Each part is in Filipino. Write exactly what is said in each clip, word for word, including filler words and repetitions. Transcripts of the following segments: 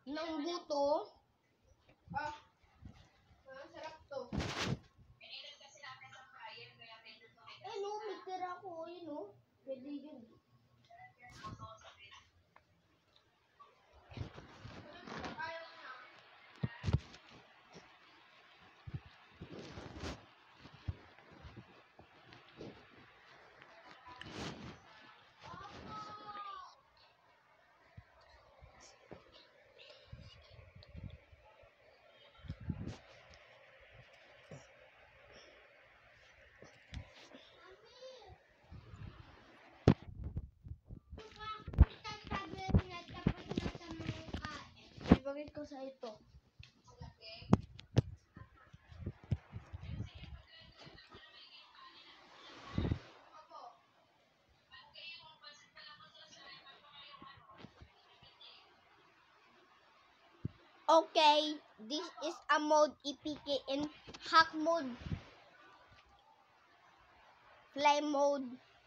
ng buto. Ah, ah sarap to. Eh no, may tira ko, yun no. Pwede yun. Ibagay ko sa ito. Okay, this is a mode E P K in hack mode, fly mode,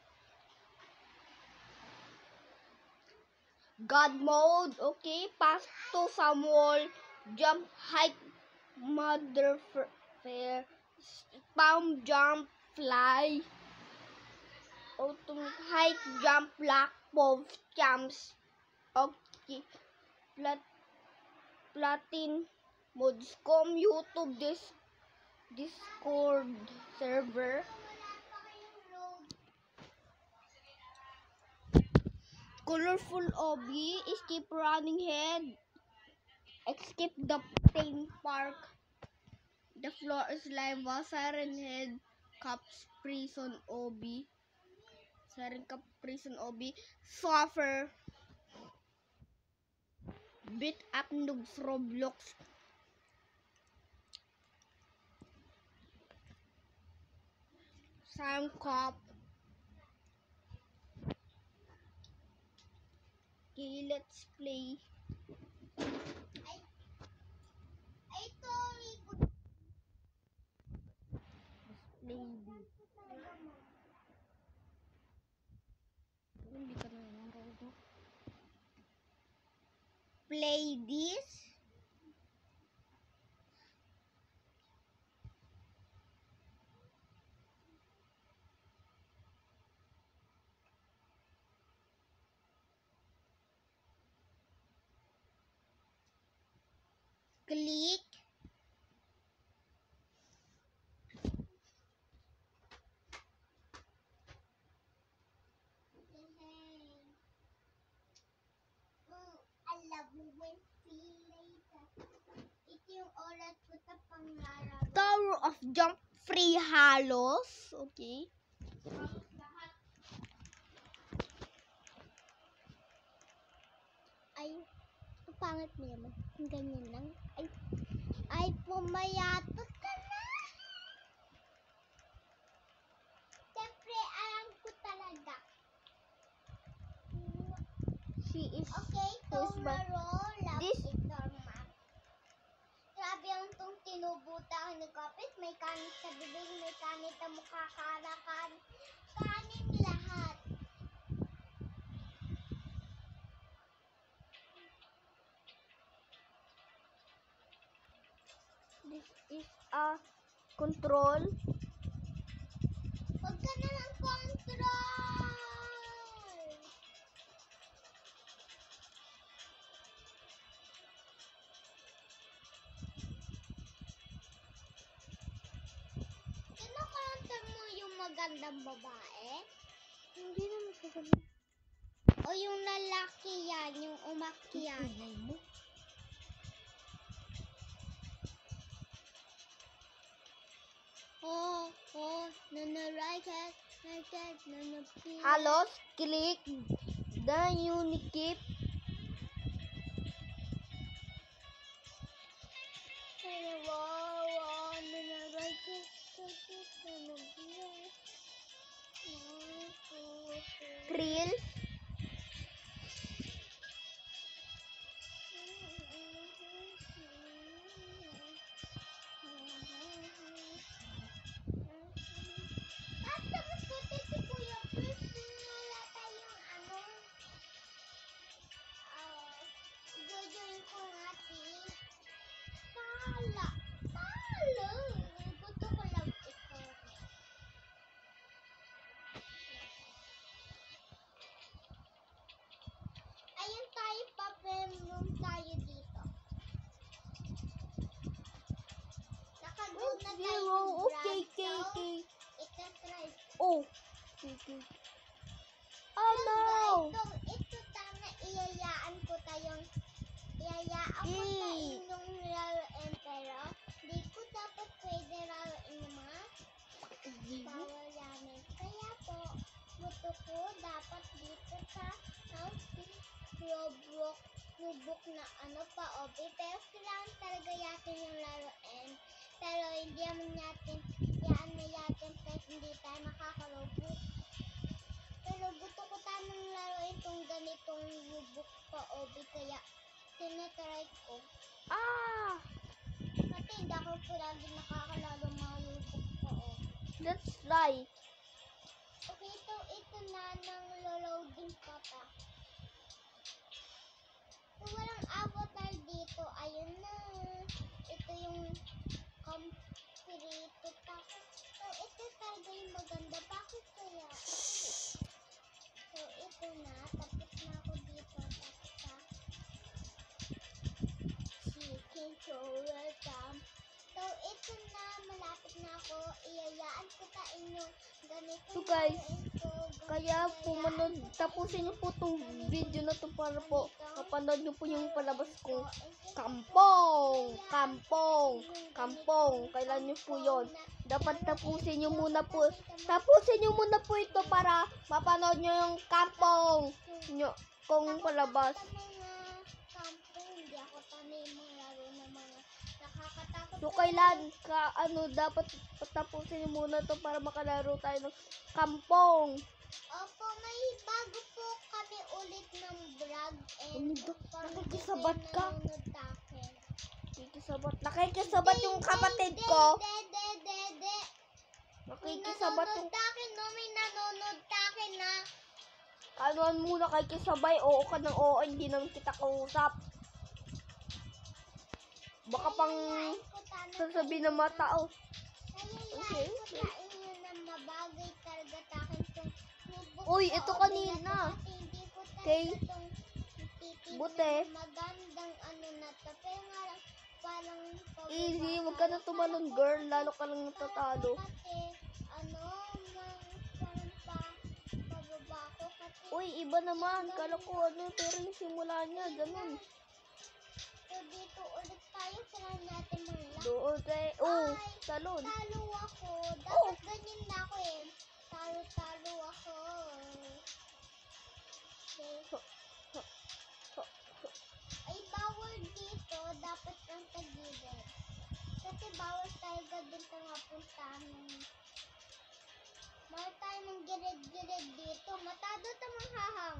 God mode. Okay, pass to some wall, jump, hike, mother fair, spam, jump, fly, auto, hike, jump, block, pove, jumps. Okay, plat, platin modes, com, YouTube, this, Discord server. Colorful O B, escape running head, escape the theme park, the floor is lava, siren head, cops prison O B, siren cup prison O B, suffer, beat up noobs Roblox, siren cop. Okay, let's play. Play this. Click. Tower of Jump Free Halos. Okay. Ay, pangit mo naman. Ganyan lang. Ay, ay pumayatot ka na. Siyempre, alam ko talaga. She is Okay, tomorrow, love This- is normal. Grabe ang itong tinubuta ni Kapit. May kanin sa bibig, may kanin sa mukha, karakan. Kanin lahat. This is a control. Huwag ka na lang control. Kino-control mo yung magandang babae? Hindi naman sa ganun. O yung lalaki yan, yung umakyat? mo. Oh, oh, nanarakat, rakat, nanapil. Halos, click the unikip. Wow, wow, nanarakat, rakat, nanapil. Thrill. Tapos puti si Kuya Chris, wala tayong ano. Ah, jojoin ko nga room tayo dito. Naka-doon na tayo Zero. ng Okay, brag, okay, so, okay. itatry. Oh. Okay, okay. Oh no. Ito, ito tama, iyayaan ko tayong, iyayaan ko Eh. tayo yung laruin, pero di ko dapat pwede laruin yung mga bawal yamin. Kaya po, gusto ko dapat dito sa house Roblox subok na ano pa obi. Pero kailangan talaga yatin yung laruin. Pero hindi naman natin, yaan na yatin kahit hindi tayo makakarobot. Pero gusto ko tamang laruin itong ganitong subok pa obi. Kaya tinatry ko. Ah. Kasi hindi ako palagi nakakalaro mga subok pa obi. That's right. Okay, ito, ito na nang loading pa pa. Kung walang avatar dito, ayun na. Ito yung completed tapos. So, ito talaga yung maganda. Bakit kaya? So, ito na. Tapos na ako dito. Tapos sa chicken controller cam. So, ito na. Malapit na ako. Iyayaan ko ta inyo. Ganito So, guys, ito. Kaya po manood, tapusin niyo po tong video na to para po mapanood niyo po yung palabas kong kampong, kampong, kampong. Kailan niyo po yon? Dapat tapusin niyo muna po. Tapusin niyo muna po ito para mapanood niyo yung kampong niyo kong palabas. Hindi ako tanay mga laro ng mga nakakatakot. So kailan ka ano dapat tapusin niyo muna to para makalaro tayo ng kampong. Opo, may bago po kami ulit ng vlog and Umidok, pang nakikisabat ka. nanonood sa akin. Nakikisabat, nakikisabat yung kapatid De, ko. de, de, de, de. May Nakikisabat nanonood yung sa akin, no? May nanonood sa akin, na. Anuan mo na kay kisabay, oo ka ng oo, hindi naman kita kausap. Baka pang Yayayain ko sana sasabihin sa ng mga inyo tao. Yayayain Okay, ko okay. sa inyo na mabagay talaga sa akin tong notebook Uy, ko, ito o kanina. Kasi hindi ko talaga Okay. tong titignan Buti. na magandang ano na to. Pero nga lang, parang Easy, pababa. wag ka na tumalon, girl. Lalo ka lang natatalo. Kasi, ano, mang, parang pa, pababa ko kasi. Uy, iba naman. Kala ko ano, pero yung simula niya, ganun. So, dito ulit tayo. Try natin mga Doon tayo. Oh, talon. Talo ako. Dapat Oh. ganyan na ako eh. Talo-talo ako. Okay. Ay, bawal dito. Dapat ang tagilid. Kasi bawal talaga din sa mga puntahan ng... Bawal tayo ng girid-girid dito. Matado tamang hahang.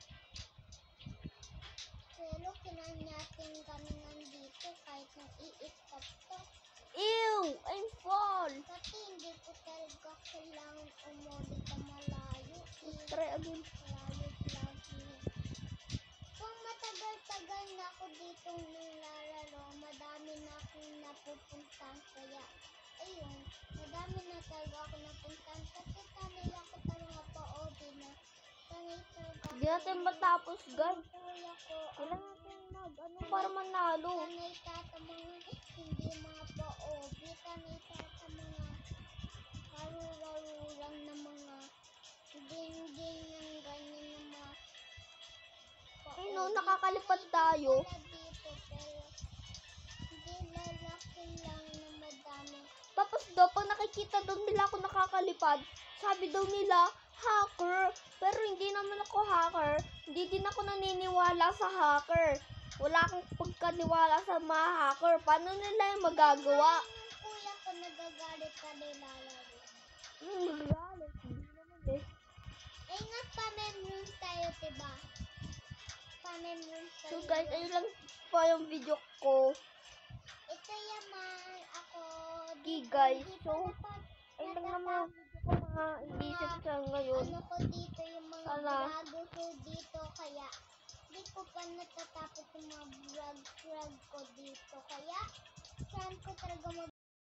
Pero kinain natin kami nandito kahit nang i-stop to. Ew! I'm fall! Kasi hindi ko talaga kailangan umulit na malayo. Eh. Try again. Malayo lagi. Kung matagal-tagal na ako dito nilalaro, madami na akong napupuntahan. Kaya, ayun, madami na talaga ako napuntahan. Kasi sanay ako talaga pa-O D na. Sanay talaga ako. Hindi natin matapos, guys. Sanay ako. Kailangan natin mag, ano, para manalo. Sanay ka sa mga hindi mga pa-O D. Sanay ka sa mga laro-laro lang na mga game-game ng ganyan ng mga Ay no, nakakalipad tayo. dito, pero hindi lalaki lang na madami. Tapos daw, pag nakikita daw nila ako nakakalipad, sabi daw nila, hacker. Pero hindi naman ako hacker. Hindi din ako naniniwala sa hacker. Wala akong pagkaniwala sa mga hacker. Paano nila yung magagawa? Yung kuya ko nagagalit ka nilalaro. Hmm, magagalit. Hindi naman eh. Eh nga, pa-memory tayo, diba? Pa-memory tayo. So guys, ayun lang po yung video ko. Ito yaman ako. Okay dito, guys, hindi so, pa napa- ayun lang naman natata- yung video ko mga inisip sa ngayon. Ano ko dito, yung mga Ala. vlog ko dito, kaya di ko pa natatapos yung mga vlog-vlog ko dito. Kaya,